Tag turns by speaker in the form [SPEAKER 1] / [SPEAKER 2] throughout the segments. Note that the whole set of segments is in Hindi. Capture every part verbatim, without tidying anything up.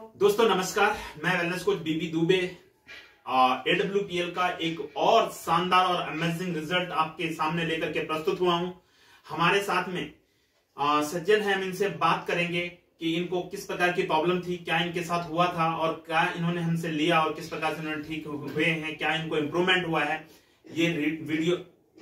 [SPEAKER 1] दोस्तों नमस्कार, मैं wellness coach B B Dubey A W P L का एक और शानदार और अमेजिंग रिजल्ट आपके सामने लेकर के प्रस्तुत हुआ हूं। हमारे साथ में आ, सज्जन है, हम इनसे बात करेंगे कि इनको किस प्रकार की प्रॉब्लम थी, क्या इनके साथ हुआ था और क्या इन्होंने हमसे लिया और किस प्रकार से इन्होंने ठीक हुए हैं, क्या इनको इम्प्रूवमेंट हुआ है। ये वीडियो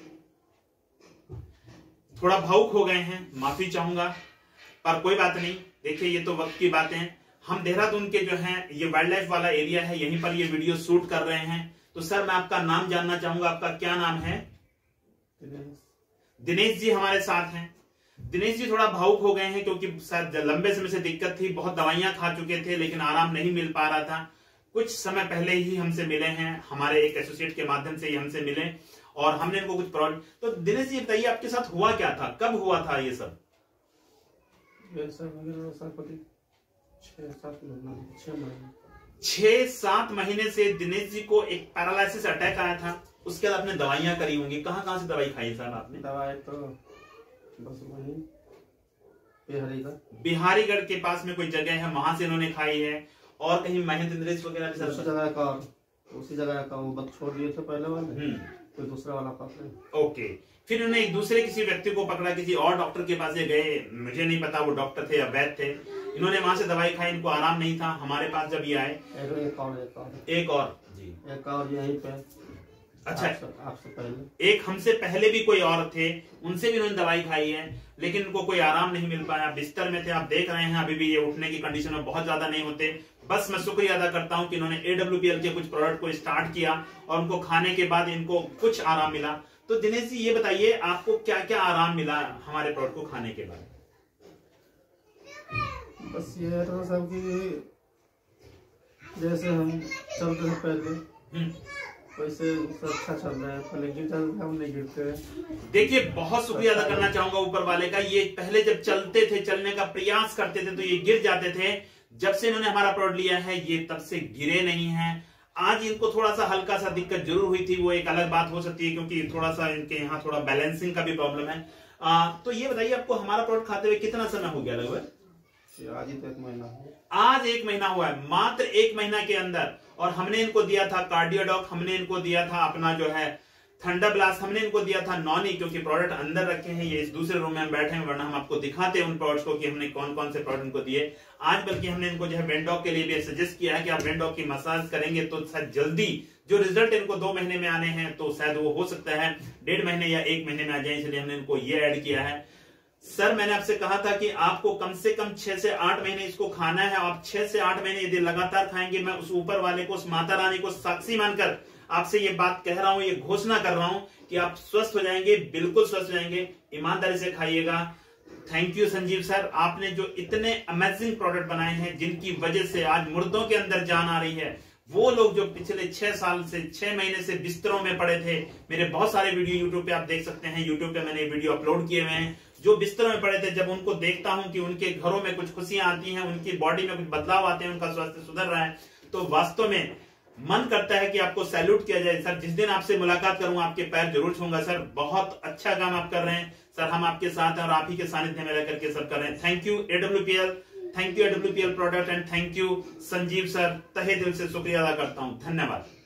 [SPEAKER 1] थोड़ा भावुक हो गए हैं, माफी चाहूंगा, पर कोई बात नहीं। देखिए, ये तो वक्त की बातें हैं। हम देहरादून के जो हैं, ये वाइल्ड लाइफ वाला एरिया है, यहीं पर ये वीडियो शूट कर रहे हैं। तो सर, मैं आपका नाम जानना चाहूंगा, आपका क्या नाम है? दिनेश जी हमारे साथ हैं। दिनेश जी थोड़ा भावुक हो गए हैं क्योंकि शायद लंबे समय से दिक्कत थी, बहुत दवाइयां खा चुके थे लेकिन आराम नहीं मिल पा रहा था। कुछ समय पहले ही हमसे मिले हैं, हमारे एक एसोसिएट के माध्यम से ही हमसे मिले और हमने इनको कुछ प्रॉब्लम। तो दिनेश जी बताइए, आपके साथ हुआ क्या था, कब हुआ था ये सब? छह सात महीने से दिनेश जी को एक पैरालिसिस अटैक आया था। उसके बाद आपने दवाइयां करी होंगी। कहाँ कहाँ से दवाई खाई साहब आपने?
[SPEAKER 2] दवाई तो बस वही बिहारीगढ़
[SPEAKER 1] बिहारीगढ़ के पास में कोई जगह है, वहां से इन्होंने खाई है। और कहीं महेंद्र इंद्रेश वगैरह भी
[SPEAKER 2] उसी जगह का उसी जगह का वो बस छोड़ दिए थे पहले वाले, कोई दूसरा वाला पकड़े।
[SPEAKER 1] ओके, फिर उन्होंने एक दूसरे किसी व्यक्ति को पकड़ा, किसी और डॉक्टर के पास गए, मुझे नहीं पता वो डॉक्टर थे या वैद्य थे। इन्होंने वहां से दवाई खाई, इनको आराम नहीं था। हमारे पास जब ये आए
[SPEAKER 2] एक, एक और एक और
[SPEAKER 1] एक और जी
[SPEAKER 2] एक और यहीं पे।
[SPEAKER 1] अच्छा,
[SPEAKER 2] आपसे पहले
[SPEAKER 1] एक हमसे पहले भी कोई और थे, उनसे भी इन्होंने दवाई खाई है लेकिन इनको कोई आराम नहीं मिल पाया। बिस्तर में थे, आप देख रहे हैं, अभी भी ये उठने की कंडीशन में बहुत ज्यादा नहीं होते। बस मैं शुक्रिया अदा करता हूं कि इन्होंने ए डब्ल्यू पी एल के कुछ प्रोडक्ट को स्टार्ट किया और उनको खाने के बाद इनको कुछ आराम मिला। तो दिनेश जी ये बताइए, आपको क्या क्या आराम मिला हमारे प्रोडक्ट को खाने के बाद?
[SPEAKER 2] बस ये है तो सब कि जैसे हम चलते थे पहले वैसे अच्छा चल रहा है, पहले गिरते थे, हम नहीं गिरते।
[SPEAKER 1] देखिए, बहुत शुक्रिया अदा करना चाहूंगा ऊपर वाले का। ये पहले जब चलते थे, चलने का प्रयास करते थे तो ये गिर जाते थे। जब से इन्होंने हमारा प्रोडक्ट लिया है ये तब से गिरे नहीं हैं। आज इनको थोड़ा सा हल्का सा दिक्कत जरूर हुई थी, वो एक अलग बात हो सकती है क्योंकि थोड़ा सा इनके यहाँ थोड़ा बैलेंसिंग का भी प्रॉब्लम है। आ, तो ये बताइए, आपको हमारा प्रोडक्ट खाते हुए कितना समय हो गया लगभग?
[SPEAKER 2] आज ही तो एक महीना है।
[SPEAKER 1] आज एक महीना हुआ है, मात्र एक महीना के अंदर। और हमने इनको दिया था कार्डियोडॉक, हमने इनको दिया था अपना जो है थंडर ब्लास्ट, हमने इनको दिया था नॉनी, क्योंकि प्रोडक्ट अंदर रखे हैं। ये इस दूसरे रूम में हम बैठे हैं, वरना हम आपको दिखाते हैं उन प्रोडक्ट्स को कि हमने कौन कौन से प्रोडक्ट इनको दिए। आज बल्कि हमने इनको जो है वेंडॉक के लिए भी सजेस्ट किया है कि आप वेंडॉक की मसाज करेंगे तो शायद जल्दी जो रिजल्ट इनको दो महीने में आने हैं तो शायद वो हो सकता है डेढ़ महीने या एक महीने में आ जाए, इसलिए हमने इनको ये ऐड किया है। सर, मैंने आपसे कहा था कि आपको कम से कम छह से आठ महीने इसको खाना है। आप छह से आठ महीने यदि लगातार खाएंगे, मैं उस ऊपर वाले को, उस माता रानी को साक्षी मानकर आपसे ये बात कह रहा हूं, ये घोषणा कर रहा हूं कि आप स्वस्थ हो जाएंगे, बिल्कुल स्वस्थ हो जाएंगे। ईमानदारी से खाइएगा। थैंक यू संजीव सर, आपने जो इतने अमेजिंग प्रोडक्ट बनाए हैं जिनकी वजह से आज मुर्दों के अंदर जान आ रही है। वो लोग जो पिछले छह साल से छह महीने से बिस्तरों में पड़े थे, मेरे बहुत सारे वीडियो यूट्यूब पे आप देख सकते हैं, यूट्यूब पे मैंने वीडियो अपलोड किए हुए हैं, जो बिस्तरों में पड़े थे, जब उनको देखता हूं कि उनके घरों में कुछ खुशियां आती हैं, उनकी बॉडी में कुछ बदलाव आते हैं, उनका स्वास्थ्य सुधर रहा है, तो वास्तव में मन करता है कि आपको सैल्यूट किया जाए। सर, जिस दिन आपसे मुलाकात करूंगा आपके पैर जरूर छूंगा। सर, बहुत अच्छा काम आप कर रहे हैं सर, हम आपके साथ हैं और आप ही के सानिध्य में रहकर के सब कर रहे हैं। Thank you A W P L, thank you A W P L product and thank you Sanjeev sir, तहे दिल से शुक्रिया अदा करता हूं। धन्यवाद।